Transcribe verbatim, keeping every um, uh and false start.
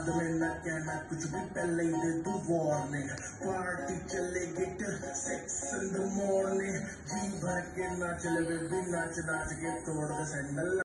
बाद में न कहना कुछ भी, पहले ही दे दूं वार्निंग। पार्टी चलेगी सेक्स इन द मॉर्निंग, जी भर के नाच ले बेबी, नाच नाच के तोड़ दे सैंडल।